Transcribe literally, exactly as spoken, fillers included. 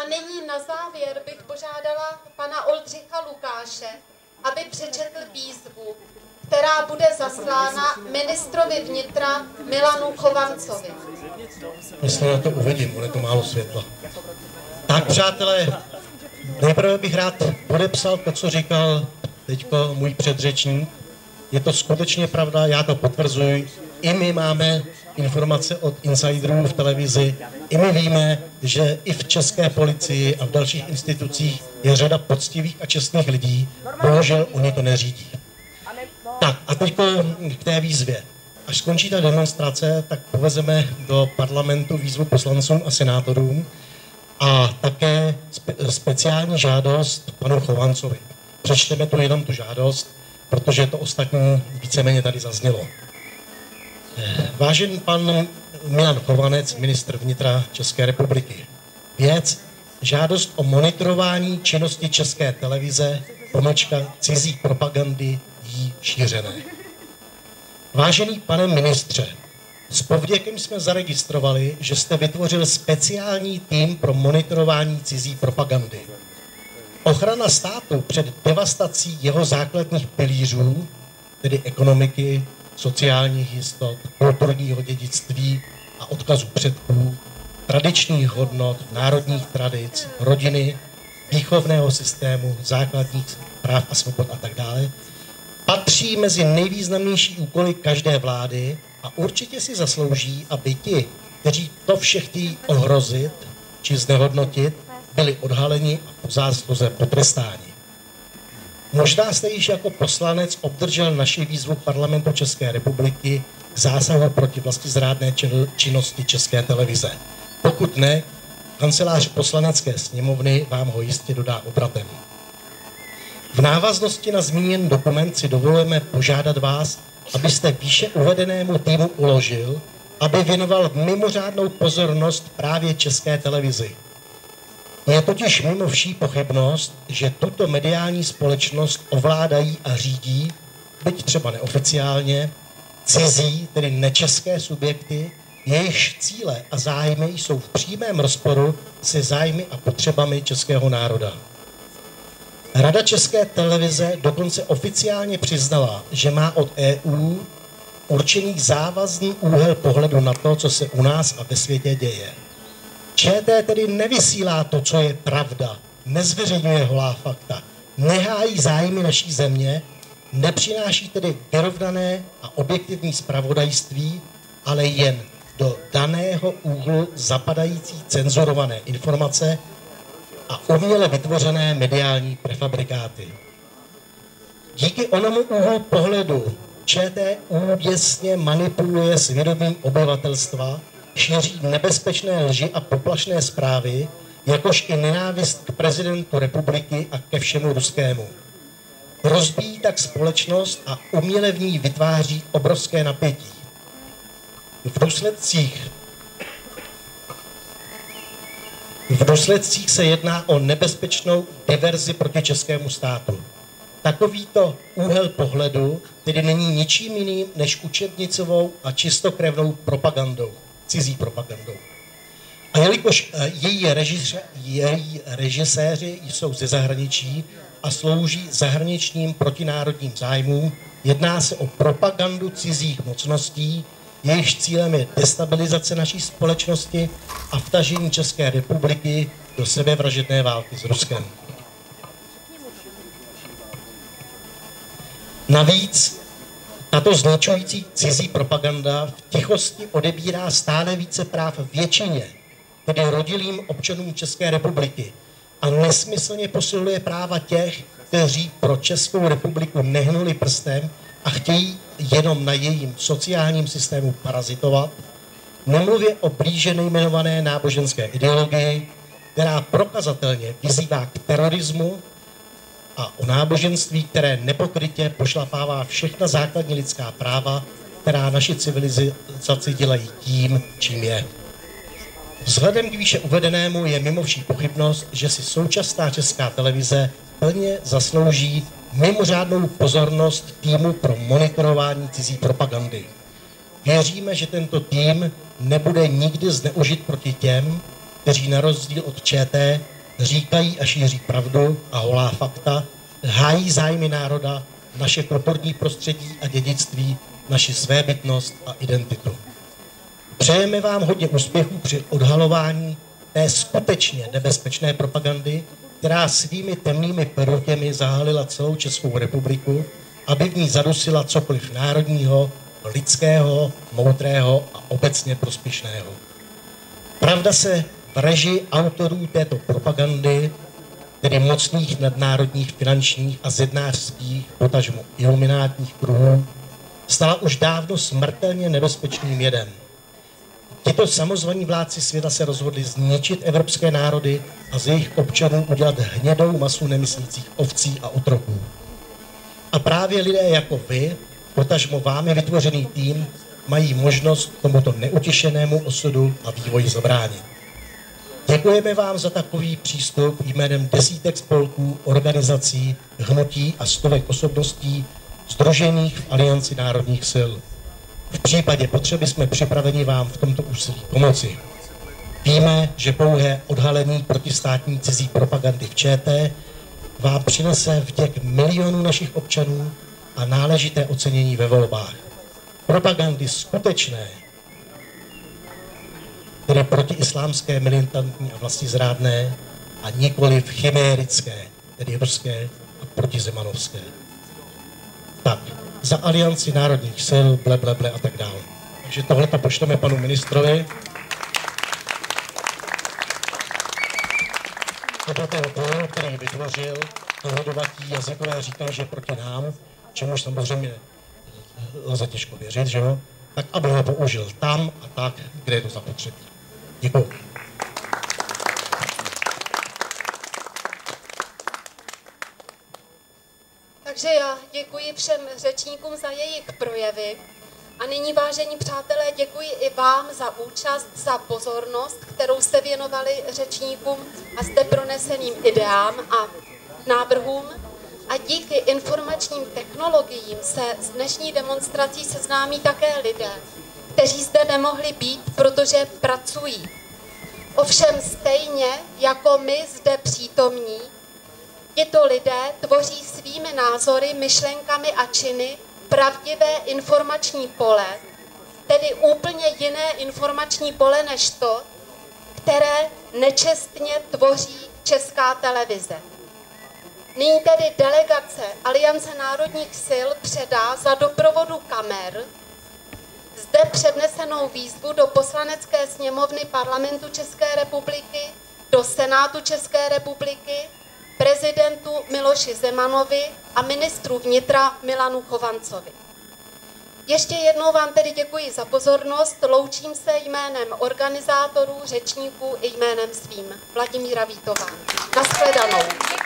nyní na závěr bych požádala pana Oldřicha Lukáše, aby přečetl výzvu, která bude zaslána ministrovi vnitra Milanu Chovancovi. Myslím, na to uvidím, bude to málo světla. Tak, přátelé, nejprve bych rád podepsal to, co říkal teďko můj předřečník. Je to skutečně pravda, já to potvrzuji. I my máme informace od insiderů v televizi. I my víme, že i v české policii a v dalších institucích je řada poctivých a čestných lidí. Bohužel oni to neřídí. Tak a teď k té výzvě. Až skončí ta demonstrace, tak povezeme do parlamentu výzvu poslancům a senátorům a také spe, speciální žádost panu Chovancovi. Přečteme tu jenom tu žádost, protože to ostatní víceméně tady zaznělo. Vážený pan Milan Chovanec, ministr vnitra České republiky. Věc, žádost o monitorování činnosti České televize, pomlčka cizí propagandy jí šířené. Vážený pane ministře, s povděkem jsme zaregistrovali, že jste vytvořil speciální tým pro monitorování cizí propagandy. Ochrana státu před devastací jeho základních pilířů, tedy ekonomiky, sociálních jistot, kulturního dědictví a odkazu předků, tradičních hodnot, národních tradic, rodiny, výchovného systému, základních práv a svobod a tak dále, patří mezi nejvýznamnější úkoly každé vlády a určitě si zaslouží, aby ti, kteří to vše chtějí ohrozit či znehodnotit, byli odhaleni a po zásluze potrestáni. Možná jste již jako poslanec obdržel naši výzvu parlamentu České republiky k zásahu proti vlastizrádné činnosti České televize. Pokud ne, kancelář poslanecké sněmovny vám ho jistě dodá obratem. V návaznosti na zmíněný dokument si dovolujeme požádat vás, abyste výše uvedenému týmu uložil, aby věnoval mimořádnou pozornost právě České televizi. Je totiž mimo vší pochybnost, že tuto mediální společnost ovládají a řídí, byť třeba neoficiálně, cizí, tedy nečeské subjekty, jejichž cíle a zájmy jsou v přímém rozporu se zájmy a potřebami českého národa. Rada České televize dokonce oficiálně přiznala, že má od E U určený závazný úhel pohledu na to, co se u nás a ve světě děje. ČT tedy nevysílá to, co je pravda, nezveřejňuje holá fakta, nehájí zájmy naší země, nepřináší tedy vyrovnané a objektivní zpravodajství, ale jen do daného úhlu zapadající cenzurované informace a uměle vytvořené mediální prefabrikáty. Díky onomu úhlu pohledu ČT úděsně manipuluje svědomím obyvatelstva, šíří nebezpečné lži a poplašné zprávy, jakož i nenávist k prezidentu republiky a ke všemu ruskému. Rozbíjí tak společnost a uměle v ní vytváří obrovské napětí. V důsledcích, v důsledcích se jedná o nebezpečnou diverzi proti českému státu. Takovýto úhel pohledu tedy není ničím jiným než učebnicovou a čistokrevnou propagandou, cizí propagandou. A jelikož její, režise, její režiséři jsou ze zahraničí a slouží zahraničním protinárodním zájmům, jedná se o propagandu cizích mocností, jejichž cílem je destabilizace naší společnosti a vtažení České republiky do sebevražedné války s Ruskem. Navíc tato zničující cizí propaganda v tichosti odebírá stále více práv většině, tedy rodilým občanům České republiky, a nesmyslně posiluje práva těch, kteří pro Českou republiku nehnuli prstem a chtějí jenom na jejím sociálním systému parazitovat, nemluvě o blíže nejmenované náboženské ideologii, která prokazatelně vyzývá k terorismu, a o náboženství, které nepokrytě pošlapává všechna základní lidská práva, která naši civilizaci dělají tím, čím je. Vzhledem k výše uvedenému je mimo vší pochybnost, že si současná Česká televize plně zaslouží mimořádnou pozornost týmu pro monitorování cizí propagandy. Věříme, že tento tým nebude nikdy zneužit proti těm, kteří na rozdíl od ČT říkají a šíří pravdu a holá fakta, hájí zájmy národa, naše kulturní prostředí a dědictví, naši svébytnost a identitu. Přejeme vám hodně úspěchů při odhalování té skutečně nebezpečné propagandy, která svými temnými perutěmi zahalila celou Českou republiku, aby v ní zadusila cokoliv národního, lidského, moudrého a obecně prospěšného. Pravda se v režii autorů této propagandy, tedy mocných nadnárodních finančních a zednářských, potažmo iluminátních kruhů, stala už dávno smrtelně nebezpečným jedem. Tito samozvaní vládci světa se rozhodli zničit evropské národy a z jejich občanů udělat hnědou masu nemyslících ovcí a otroků. A právě lidé jako vy, potažmo vámi vytvořený tým, mají možnost tomuto neutěšenému osudu a vývoji zabránit. Děkujeme vám za takový přístup jménem desítek spolků, organizací, hnutí a stovek osobností sdružených v Alianci národních sil. V případě potřeby jsme připraveni vám v tomto úsilí pomoci. Víme, že pouhé odhalení protistátní cizí propagandy v ČT vám přinese vděk milionů našich občanů a náležité ocenění ve volbách. Propagandy skutečné, tedy protiislámské, militantní a vlastizrádné, a nikoliv chimérické, tedy ruské a protizemanovské. Tak, za Alianci národních sil, ble, ble, ble a tak dále. Takže tohle to pošleme panu ministrovi. Podle toho plánu, který vytvořil, dohodovatí jazykové říkají, že proti nám, čemuž samozřejmě lze těžko věřit, že jo, tak aby ho použil tam a tak, kde je to zapotřebí. Děkuji. Takže já děkuji všem řečníkům za jejich projevy. A nyní, vážení přátelé, děkuji i vám za účast, za pozornost, kterou jste věnovali řečníkům a zde proneseným ideám a návrhům. A díky informačním technologiím se s dnešní demonstrací seznámí také lidé, kteří zde nemohli být, protože pracují. Ovšem stejně jako my zde přítomní, tito lidé tvoří svými názory, myšlenkami a činy pravdivé informační pole, tedy úplně jiné informační pole než to, které nečestně tvoří Česká televize. Nyní tedy delegace Aliance národních sil předá za doprovodu kamer zde přednesenou výzvu do Poslanecké sněmovny Parlamentu České republiky, do Senátu České republiky, prezidentu Miloši Zemanovi a ministru vnitra Milanu Chovancovi. Ještě jednou vám tedy děkuji za pozornost, loučím se jménem organizátorů, řečníků i jménem svým. Vladimíra Vítová. Nashledanou.